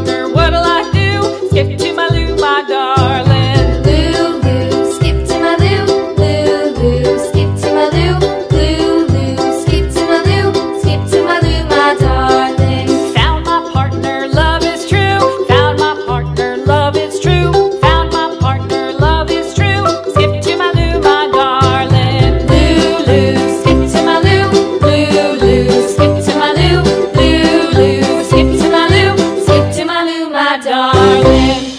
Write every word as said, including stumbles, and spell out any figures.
partner, what'll I do? Skip to my Lou, my darling. Lulu, skip to my Lou, Lulu, skip to my Lou, Lulu, skip to my Lou, skip to my Lou, my darling. Found my partner, love is true. Found my partner, love is true. Found my partner, love is true. Skip to my Lou, my darling. Lulu, skip to my Lou, Lulu, skip to my Lou, Lulu, skip to my Lou, skip to my Lou, my darling.